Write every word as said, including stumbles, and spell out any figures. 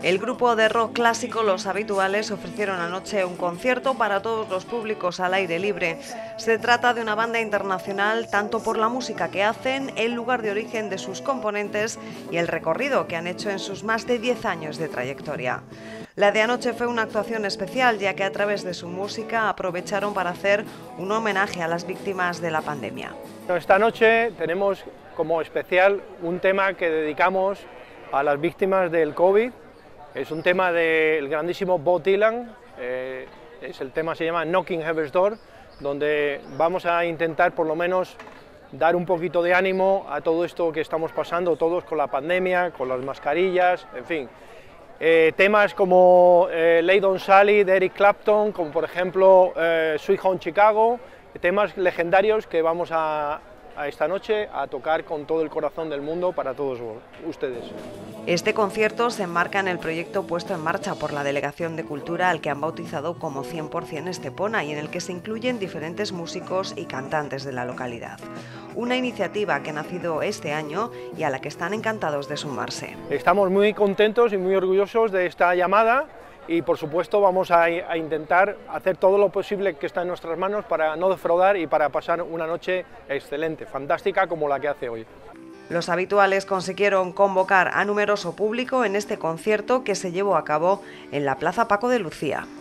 El grupo de rock clásico Los Habituales ofrecieron anoche un concierto para todos los públicos al aire libre. Se trata de una banda internacional tanto por la música que hacen, el lugar de origen de sus componentes y el recorrido que han hecho en sus más de diez años de trayectoria. La de anoche fue una actuación especial, ya que a través de su música aprovecharon para hacer un homenaje a las víctimas de la pandemia. Esta noche tenemos como especial un tema que dedicamos a las víctimas del COVID. Es un tema del grandísimo Bob Dylan, eh, es el tema se llama Knocking Heaven's Door, donde vamos a intentar por lo menos dar un poquito de ánimo a todo esto que estamos pasando todos con la pandemia, con las mascarillas, en fin. Eh, temas como eh, Lay Don't Sally de Eric Clapton, como por ejemplo eh, Sweet Home Chicago, temas legendarios que vamos a, a esta noche a tocar con todo el corazón del mundo para todos ustedes. Este concierto se enmarca en el proyecto puesto en marcha por la Delegación de Cultura, al que han bautizado como cien por cien Estepona, y en el que se incluyen diferentes músicos y cantantes de la localidad. Una iniciativa que ha nacido este año y a la que están encantados de sumarse. Estamos muy contentos y muy orgullosos de esta llamada y por supuesto vamos a, a intentar hacer todo lo posible que está en nuestras manos para no defraudar y para pasar una noche excelente, fantástica como la que hace hoy. Los Habituales consiguieron convocar a numeroso público en este concierto que se llevó a cabo en la Plaza Paco de Lucía.